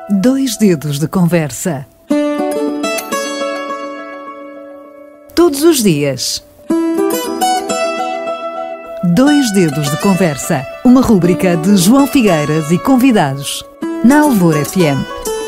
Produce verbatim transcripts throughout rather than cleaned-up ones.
Dois dedos de conversa. Todos os dias. Dois dedos de conversa. Uma rúbrica de João Figueiras e convidados. Na Alvor F M.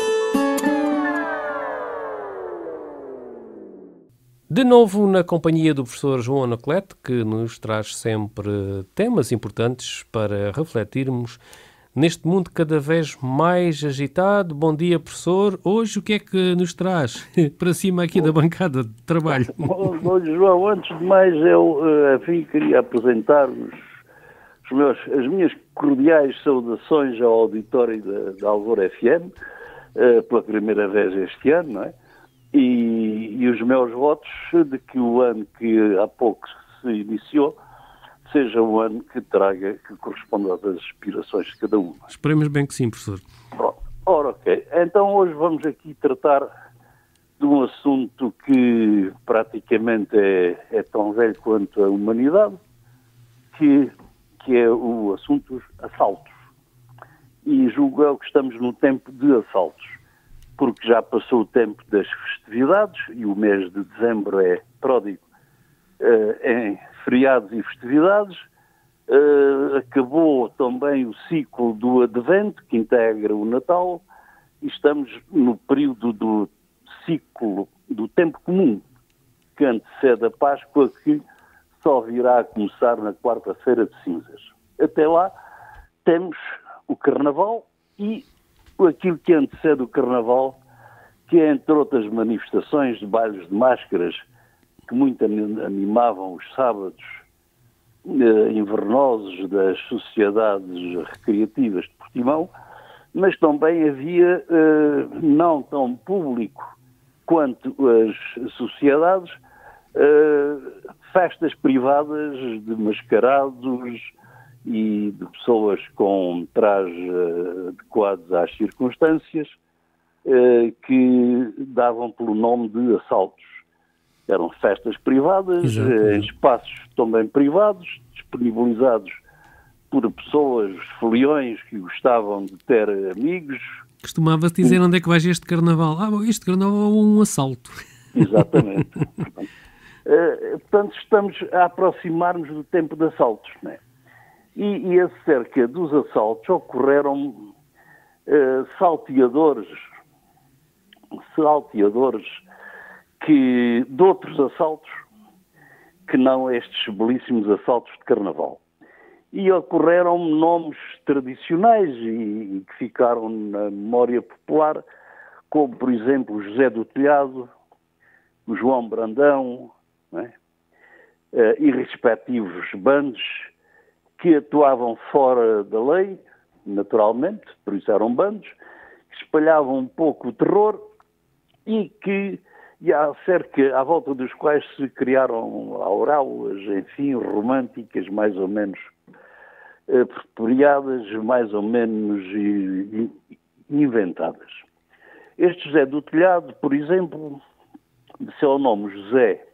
De novo na companhia do professor João Anacleto, que nos traz sempre temas importantes para refletirmos neste mundo cada vez mais agitado. Bom dia, professor. Hoje o que é que nos traz para cima aqui da bancada de trabalho? Bom, bom, João, antes de mais eu, enfim, queria apresentar os, os meus, as minhas cordiais saudações ao auditório da, da Alvor F M, uh, pela primeira vez este ano, não é? E, e os meus votos de que o ano que há pouco se iniciou seja um ano que traga, que corresponda às aspirações de cada um. Esperemos bem que sim, professor. Pronto. Ora, ok. Então hoje vamos aqui tratar de um assunto que praticamente é, é tão velho quanto a humanidade, que, que é o assunto dos assaltos. E julgo eu que estamos no tempo de assaltos, porque já passou o tempo das festividades e o mês de dezembro é pródigo uh, em feriados e festividades. Uh, acabou também o ciclo do Advento, que integra o Natal, e estamos no período do ciclo do tempo comum, que antecede a Páscoa, que só virá a começar na quarta-feira de cinzas. Até lá temos o Carnaval e aquilo que antecede o Carnaval, que é, entre outras manifestações de bailes de máscaras que muito animavam os sábados eh, invernosos das sociedades recreativas de Portimão, mas também havia, eh, não tão público quanto as sociedades, eh, festas privadas de mascarados e de pessoas com trajes adequados às circunstâncias, eh, que davam pelo nome de assaltos. Eram festas privadas, eh, em espaços também privados, disponibilizados por pessoas, foliões que gostavam de ter amigos. Costumava-se dizer onde é que vais este carnaval. Ah, bom, este carnaval é um assalto. Exatamente. portanto, eh, portanto, estamos a aproximar-nos do tempo de assaltos, não é? E, e acerca dos assaltos ocorreram uh, salteadores, salteadores que, de outros assaltos que não estes belíssimos assaltos de Carnaval. E ocorreram nomes tradicionais e, e que ficaram na memória popular, como, por exemplo, José do Telhado, o João Brandão, não é? uh, e respectivos bandos que atuavam fora da lei, naturalmente, por isso eram bandos, que espalhavam um pouco o terror e que, e há cerca, à volta dos quais se criaram auréolas, enfim, românticas, mais ou menos eh, apropriadas, mais ou menos eh, inventadas. Este José do Telhado, por exemplo, de seu nome José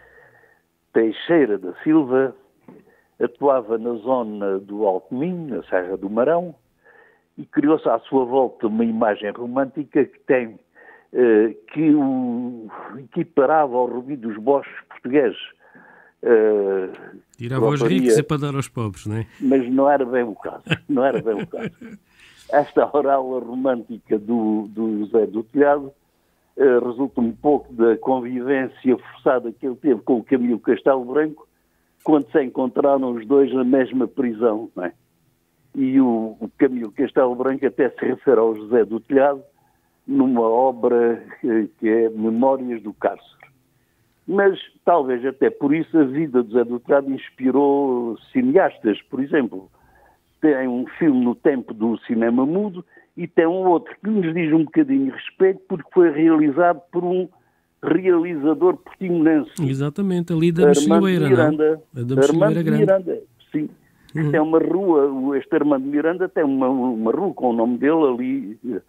Teixeira da Silva, atuava na zona do Alto Minho, na Serra do Marão, e criou-se à sua volta uma imagem romântica que tem, eh, que o equiparava ao rubido dos bosques portugueses. Eh, Tirava aos ricos e para dar aos pobres, não é? Mas não era bem o caso, não era bem o caso. Esta auréola romântica do, do José do Telhado eh, resulta um pouco da convivência forçada que ele teve com o Camilo Castelo Branco, quando se encontraram os dois na mesma prisão, não é? E o, o Camilo Castelo Branco até se refere ao José do Telhado numa obra que, que é Memórias do Cárcere. Mas talvez até por isso a vida do José do Telhado inspirou cineastas. Por exemplo, tem um filme no tempo do cinema mudo e tem um outro que nos diz um bocadinho de respeito porque foi realizado por um realizador portimonense. Exatamente, ali da Mexilheira, Miranda, não? A da Mexilheira Grande. Miranda, sim. Uhum. Tem uma rua, este Armando Miranda tem uma, uma rua com o nome dele ali,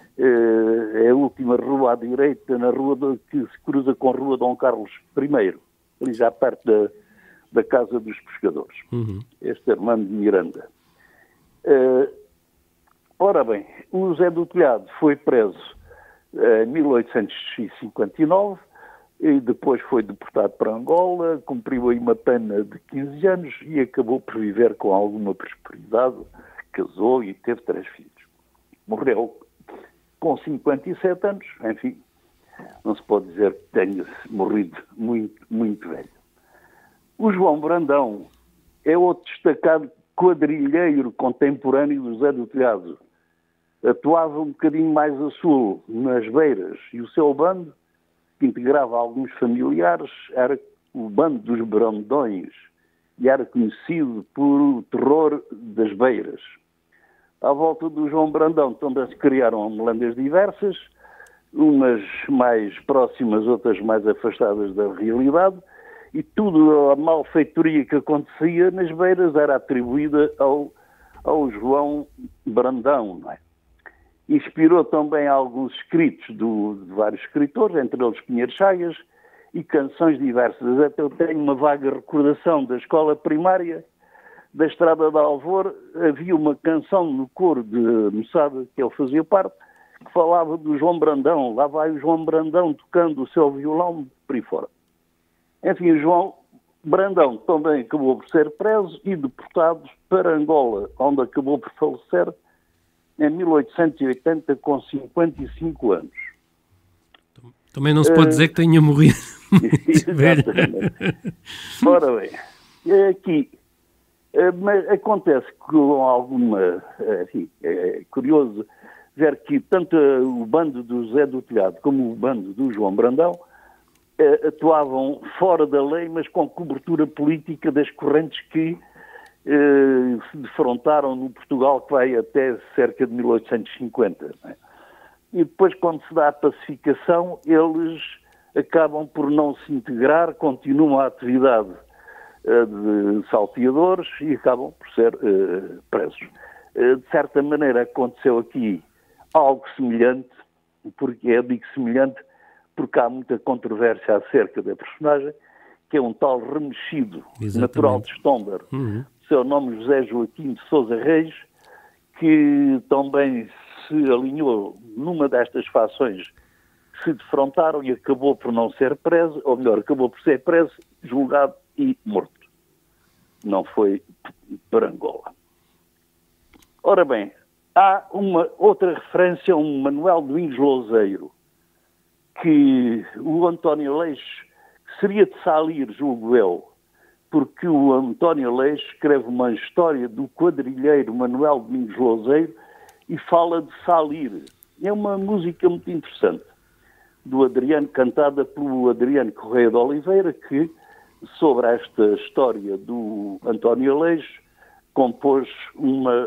é a última rua à direita, na rua de, que se cruza com a rua Dom Carlos I, ali já perto da, da Casa dos Pescadores. Uhum. Este Armando Miranda. Uh, Ora bem, o Zé do Telhado foi preso em mil oitocentos e cinquenta e nove e depois foi deportado para Angola, cumpriu aí uma pena de quinze anos e acabou por viver com alguma prosperidade, casou e teve três filhos. Morreu com cinquenta e sete anos, enfim, não se pode dizer que tenha morrido muito, muito velho. O João Brandão é outro destacado quadrilheiro contemporâneo do Zé do Telhado. Atuava um bocadinho mais a sul, nas Beiras, e o seu bando, que integrava alguns familiares, era o bando dos Brandões, e era conhecido por o terror das Beiras. À volta do João Brandão também se criaram melandas diversas, umas mais próximas, outras mais afastadas da realidade, e tudo a malfeitoria que acontecia nas Beiras era atribuída ao, ao João Brandão, não é? Inspirou também alguns escritos do, de vários escritores, entre eles Pinheiro Chagas, e canções diversas. Até eu tenho uma vaga recordação da escola primária, da Estrada de Alvor, havia uma canção no coro de moçada que ele fazia parte, que falava do João Brandão. Lá vai o João Brandão tocando o seu violão por aí fora. Enfim, o João Brandão também acabou por ser preso e deportado para Angola, onde acabou por falecer em mil oitocentos e oitenta, com cinquenta e cinco anos. Também não se pode uh, dizer que tenha morrido muito velho. Ora bem, aqui mas acontece que com alguma... Enfim, é curioso ver que tanto o bando do Zé do Telhado como o bando do João Brandão atuavam fora da lei, mas com cobertura política das correntes que eh, se defrontaram no Portugal, que vai até cerca de mil oitocentos e cinquenta. Não é? E depois, quando se dá a pacificação, eles acabam por não se integrar, continuam a atividade eh, de salteadores e acabam por ser eh, presos. Eh, de certa maneira, aconteceu aqui algo semelhante, porque é digo semelhante, porque há muita controvérsia acerca da personagem, que é um tal remexido, Exatamente. natural de Estomber, uhum. seu nome José Joaquim de Sousa Reis, que também se alinhou numa destas fações que se defrontaram e acabou por não ser preso, ou melhor, acabou por ser preso, julgado e morto. Não foi para Angola. Ora bem, há uma outra referência a um Manuel Domingos Louzeiro, que o António Leix seria de Salir, julgo eu, porque o António Leix escreve uma história do quadrilheiro Manuel Domingos Louzeiro e fala de Salir. É uma música muito interessante, do Adriano, cantada pelo Adriano Correia de Oliveira, que, sobre esta história do António Leix, compôs uma...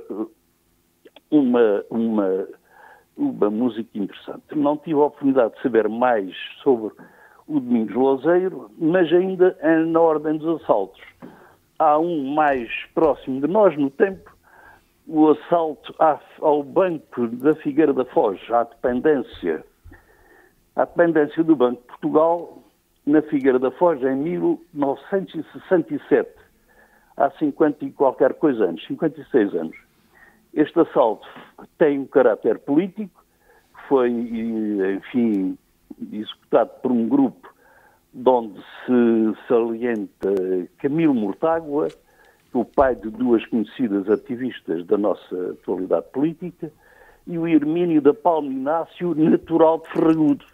uma, uma uma música interessante. Não tive a oportunidade de saber mais sobre o Domingos Louzeiro, mas ainda na ordem dos assaltos. Há um mais próximo de nós no tempo, o assalto ao Banco da Figueira da Foz, à dependência, à dependência do Banco de Portugal, na Figueira da Foz, em mil novecentos e sessenta e sete, há cinquenta e qualquer coisa anos, cinquenta e seis anos. Este assalto tem um caráter político, foi, enfim, executado por um grupo de onde se salienta Camilo Mortágua, o pai de duas conhecidas ativistas da nossa atualidade política, e o Hermínio da Palma Inácio, natural de Ferragudo.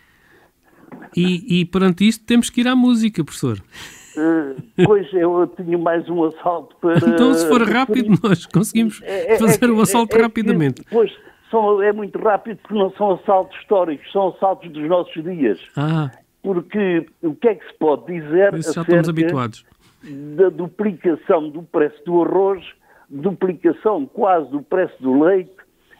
E, e perante isto temos que ir à música, professor. Uh, pois, eu tinha mais um assalto para... Então, se for rápido, nós conseguimos é, é, fazer o é, assalto é, é, rapidamente. Pois, são, é muito rápido porque não são assaltos históricos, são assaltos dos nossos dias. Ah. Porque o que é que se pode dizer já estamos habituados. Da duplicação do preço do arroz, duplicação quase do preço do leite,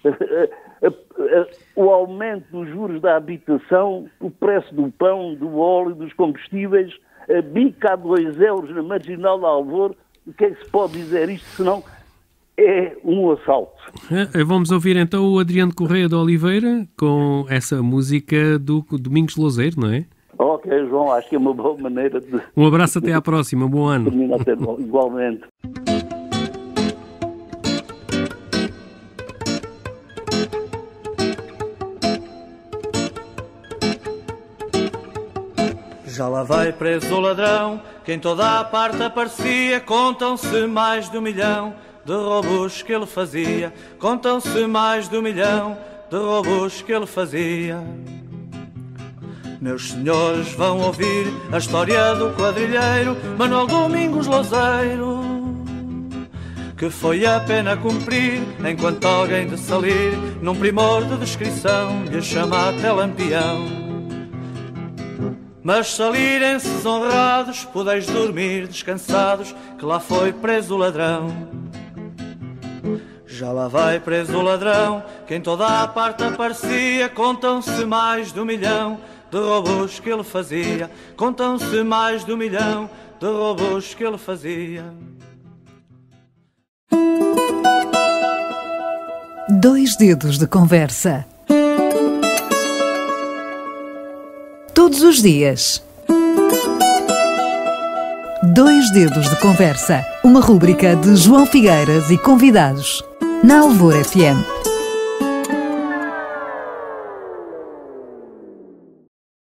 o aumento dos juros da habitação, o preço do pão, do óleo, dos combustíveis, a bica a dois euros na Marginal de Alvor. O que é que se pode dizer isto, senão é um assalto? É, vamos ouvir então o Adriano Correia de Oliveira com essa música do Domingos Louzeiro, não é? Ok, João, acho que é uma boa maneira de... Um abraço, até à próxima, bom ano. Igualmente. Já lá vai preso o ladrão, que em toda a parte aparecia. Contam-se mais de um milhão de roubos que ele fazia. Contam-se mais de um milhão de roubos que ele fazia. Meus senhores vão ouvir a história do quadrilheiro Manuel Domingos Louzeiro, que foi a pena cumprir enquanto alguém de salir num primor de descrição lhe chama até lampião. Mas salirem-se honrados, podeis dormir descansados, que lá foi preso o ladrão. Já lá vai preso o ladrão, que em toda a parte aparecia. Contam-se mais de um milhão de roubos que ele fazia. Contam-se mais de um milhão de roubos que ele fazia. Dois dedos de conversa. Todos os dias. Dois dedos de conversa. Uma rúbrica de João Figueiras e convidados. Na Alvor F M.